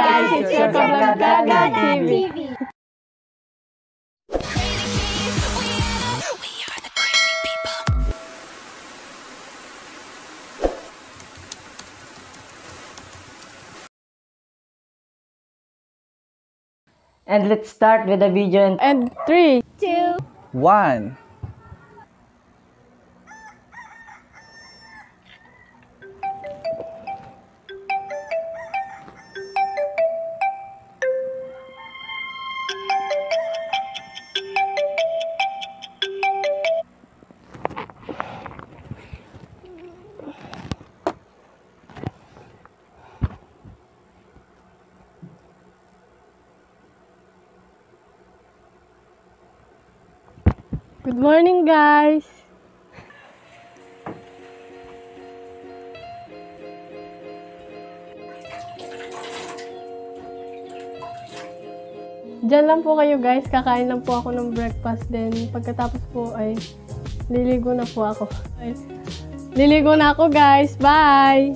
guys, it's your Kablagaga TV. And let's start with the video. And 3, 2, 1. Good morning, guys. Diyan lang po kayo, guys. Kakain lang po ako ng breakfast. Then, pagkatapos po ay liligo na po ako. Liligo na ako, guys. Bye!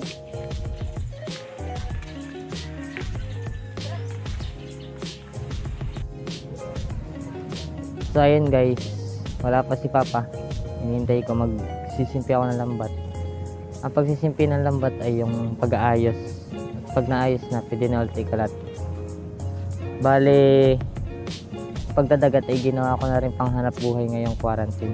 So ayun guys, wala pa si Papa. Hinihintay ko magsisimpi ako ng lambat. Ang pagsisimpi ng lambat ay yung pag-aayos. Pag naayos na, pwede na ulit ikalat. Bale, pagdadagat ay ginawa ko na rin panghanap buhay ngayong quarantine.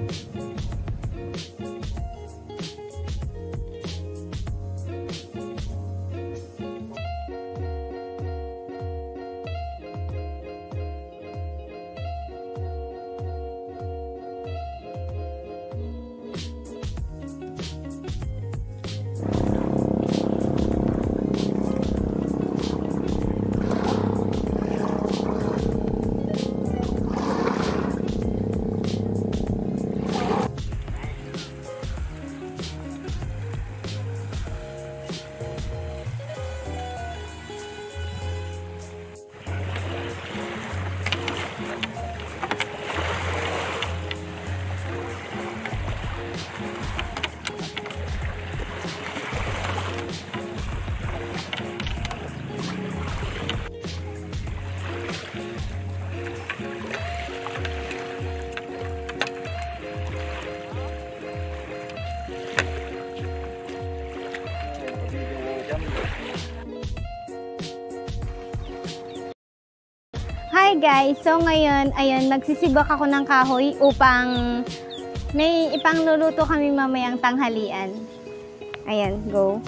Hi guys! So ngayon, ayun, magsisibak ako ng kahoy upang may ipangluluto kami mamayang tanghalian. Ayan, go!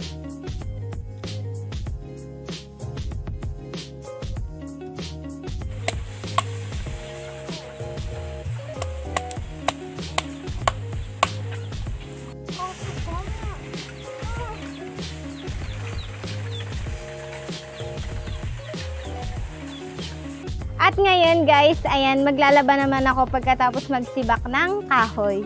At ngayon guys, ayan, maglalaba naman ako pagkatapos magsibak ng kahoy.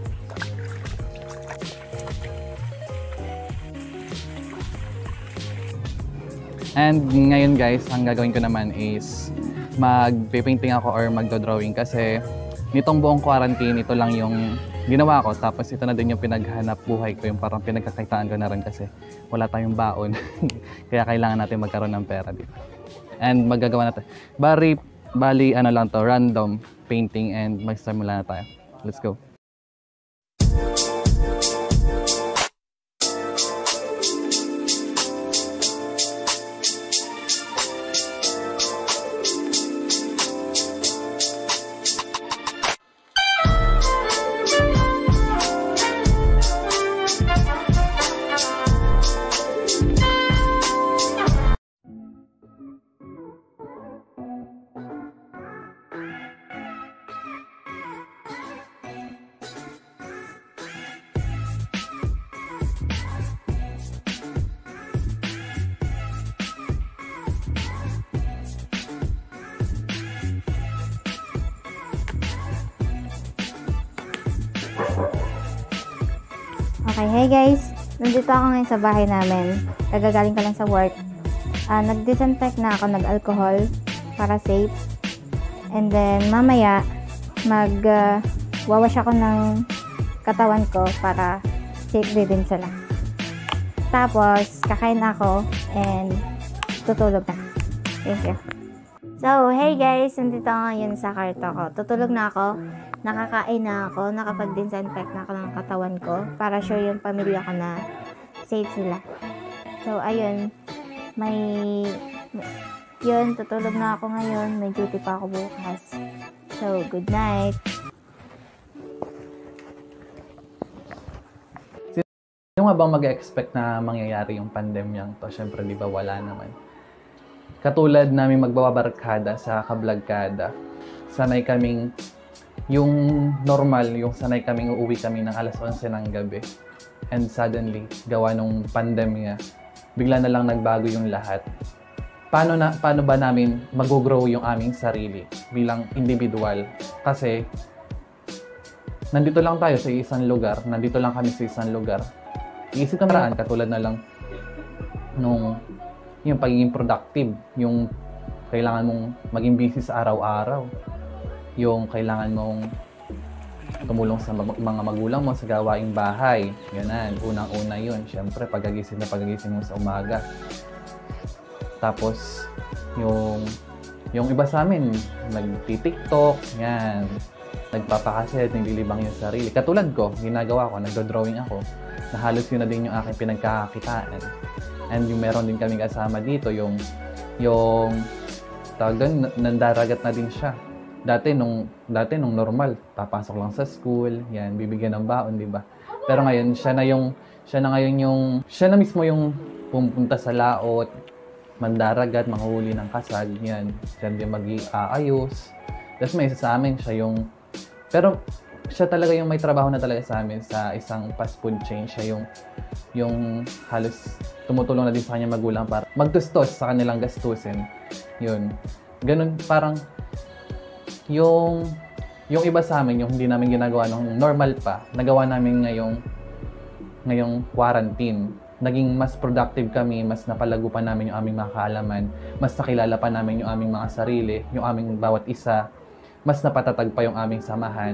And ngayon guys, ang gagawin ko naman is mag-painting ako or magdo-drawing kasi nitong buong quarantine, ito lang yung ginawa ko. Tapos ito na din yung pinaghanap buhay ko, yung parang pinagkakaitaan ko na rin kasi wala tayong baon. Kaya kailangan natin magkaroon ng pera dito. And magagawa natin. Bali, ano lang to, random painting and magsimula na tayo. Let's go. Okay, hey guys! Nandito ako ngayon sa bahay namin. Kagagaling ko lang sa work. Nag-disinfect na ako, nag-alcohol para safe. And then, mamaya, mag-wawash ako ng katawan ko para safe din sila. Tapos, kakain ako and tutulog na. Thank you. So, hey guys, nandito ako ngayon sa kwarto ko. Tutulog na ako, nakakain na ako, nakapag-disinfect na ako ng katawan ko para sure yung pamilya ko na safe sila. So, ayun, yun, tutulog na ako ngayon, may duty pa ako bukas. So, good night. Sino nga bang mag-expect na mangyayari yung pandemyang to? Siyempre, di ba wala naman. Katulad namin magbabarkada sa kablagkada, sanay kaming, yung normal, yung sanay kaming uuwi kami ng alas 11 ng gabi. And suddenly, gawa nung pandemya, bigla na lang nagbago yung lahat. Paano ba namin mag-grow yung aming sarili bilang individual? Kasi, nandito lang tayo sa isang lugar, nandito lang kami sa isang lugar. Iisip ka maraan, katulad na lang nung yung pagiging productive, yung kailangan mong maging busy sa araw-araw, yung kailangan mong tumulong sa mga magulang mo sa gawaing bahay, ganun, unang-una yun, syempre pagagising mo sa umaga. Tapos, yung iba sa amin, nagti-TikTok, yan, nagpapakaset, naglilibang yung sarili. Katulad ko, ginagawa ko, nagdo-drawing ako, na halos yun na din yung aking pinagkakakitaan. And yung meron din kami kasama dito, yung tawag doon, nandaragat na din siya. Dati nung normal, papasok lang sa school, yan, bibigyan ng baon, di ba? Pero ngayon, siya na mismo yung pumunta sa laot, mandaragat, manghuli ng kasag, yan. Siya din mag-aayos. Tapos may isa sa amin, pero siya talaga yung may trabaho na talaga sa amin sa isang fast food chain. Siya yung halos tumutulong na din sa kanya magulang para magtustos sa kanilang gastusin. Yun. Ganun, parang yung iba sa amin, yung hindi namin ginagawa nung normal pa, nagawa namin ngayong quarantine. Naging mas productive kami, mas napalago pa namin yung aming mga kaalaman, mas nakilala pa namin yung aming mga sarili, yung aming bawat isa, mas napatatag pa yung aming samahan.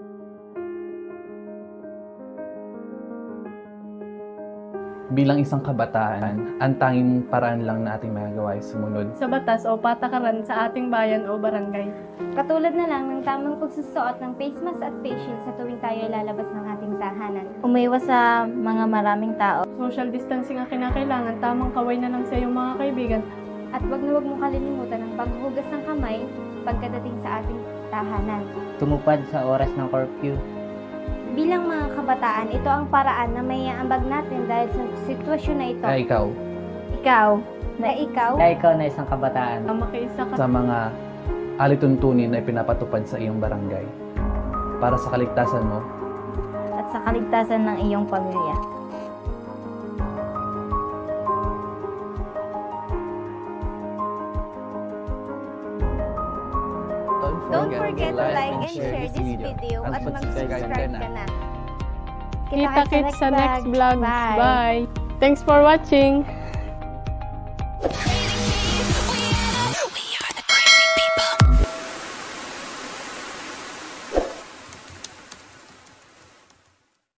Bilang isang kabataan, ang tanging paraan lang na ating magagawa ay sumunod Sa batas o patakaran sa ating bayan o barangay. Katulad na lang ng tamang pagsusuot ng face mask at face shield sa tuwing tayo ay lalabas ng ating tahanan. Umiwas sa mga maraming tao. Social distancing ang kinakailangan, tamang kaway na lang sa iyong mga kaibigan. At wag na wag mong kalilimutan ang paghuhugas ng kamay pagkadating sa ating tahanan. Tumupad sa oras ng curfew. Bilang mga kabataan, ito ang paraan na may aambag natin dahil sa sitwasyon na ito. Kaya ikaw, Ikaw na isang kabataan. Ang makiisa ka sa mga alituntunin na ipinapatupad sa iyong barangay, para sa kaligtasan mo, At sa kaligtasan ng iyong pamilya. Don't forget to like and share this video at mag-subscribe ka na. Kita-kits sa next vlog. Bye! Thanks for watching!